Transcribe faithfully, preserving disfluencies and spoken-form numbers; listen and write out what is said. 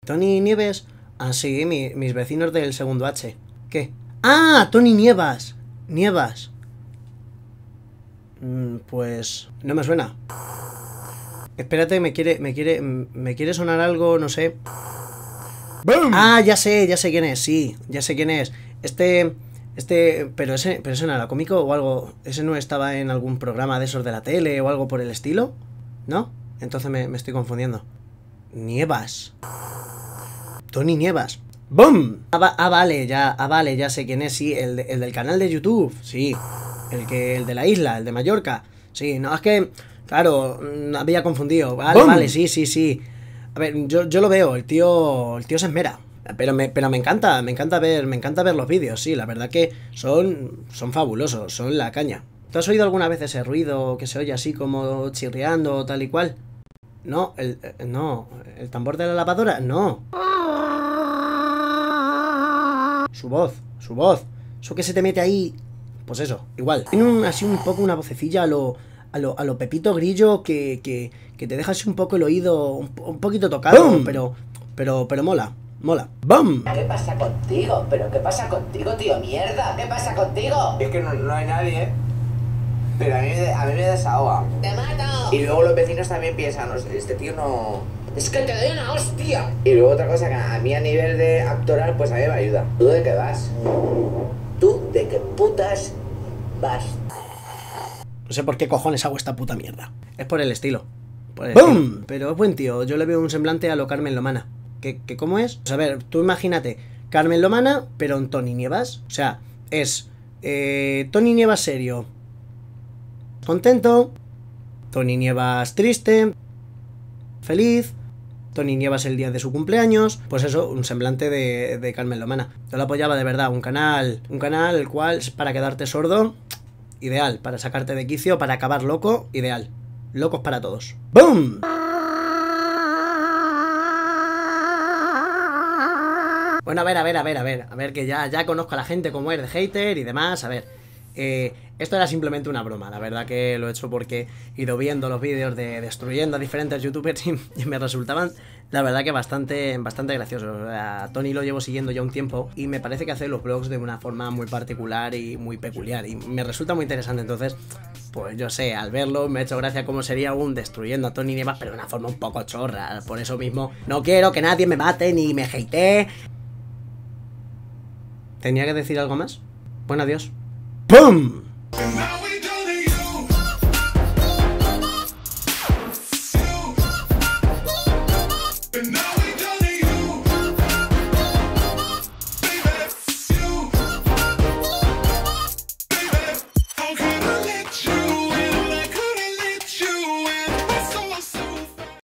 Tony Nieves. Ah, sí, mi, mis vecinos del segundo H. ¿Qué? ¡Ah! Tony Nievas. Nievas. Mm, pues... no me suena. Espérate, me quiere... Me quiere... Me quiere sonar algo, no sé. ¡Bum! Ah, ya sé, ya sé quién es, sí. Ya sé quién es. Este... Este... Pero ese... Pero ese no era cómico o algo... Ese no estaba en algún programa de esos de la tele o algo por el estilo, ¿no? Entonces me, me estoy confundiendo. Nievas. Tony Nievas. ¡Bum! Ah, va, ah, vale, ya, ah, vale, ya sé quién es, sí, el, de, el del canal de YouTube, sí. El que, el de la isla, el de Mallorca. Sí, no, es que, claro, me había confundido. Vale, ¡bum! Vale, sí, sí, sí. A ver, yo, yo lo veo, el tío, el tío se esmera. Pero me, pero me encanta, me encanta ver, me encanta ver los vídeos, sí, la verdad que son, son fabulosos, son la caña. ¿Tú has oído alguna vez ese ruido que se oye así como chirriando tal y cual? No, el, no, el tambor de la lavadora, no. Su voz, su voz. Eso que se te mete ahí. Pues eso, igual. Tiene un, así un poco una vocecilla a lo, a lo, a lo Pepito Grillo que, que, que te deja así un poco el oído un, un poquito tocado, ¡bum! pero, pero, pero mola, mola. ¡Bum! ¿Qué pasa contigo? ¿Pero qué pasa contigo, tío? ¡Mierda! ¿Qué pasa contigo? Es que no, no hay nadie, ¿eh? Pero a mí, a mí me desahoga. ¡Te mato! Y luego los vecinos también piensan, este tío no... ¡Es que te doy una hostia! Y luego otra cosa que a mí a nivel de actoral, pues a mí me ayuda. ¿Tú de qué vas? ¿Tú de qué putas vas? No sé por qué cojones hago esta puta mierda. Es por el estilo. Por el ¡bum! Estilo. Pero es buen tío. Yo le veo un semblante a lo Carmen Lomana. ¿Qué, qué cómo es? Pues a ver, tú imagínate. Carmen Lomana, pero en Tony Nievas. O sea, es... Eh, Tony Nievas serio. Contento. Tony Nievas triste. Feliz. Tony Nievas el día de su cumpleaños. Pues eso, un semblante de, de Carmen Lomana. Yo lo apoyaba de verdad. Un canal. Un canal el cual, para quedarte sordo, ideal. Para sacarte de quicio, para acabar loco, ideal. Locos para todos. ¡Bum! Bueno, a ver, a ver, a ver, a ver. A ver, que ya, ya conozco a la gente como es de hater y demás. A ver. Eh, esto era simplemente una broma, la verdad que lo he hecho porque he ido viendo los vídeos de destruyendo a diferentes youtubers y, y me resultaban, la verdad que bastante, bastante graciosos. A Tony lo llevo siguiendo ya un tiempo y me parece que hace los vlogs de una forma muy particular y muy peculiar y me resulta muy interesante, entonces, pues yo sé, al verlo me ha hecho gracia cómo sería un destruyendo a Tony Nievas, pero de una forma un poco chorra, por eso mismo no quiero que nadie me mate ni me hatee. ¿Tenía que decir algo más? Bueno, adiós. ¡Pum!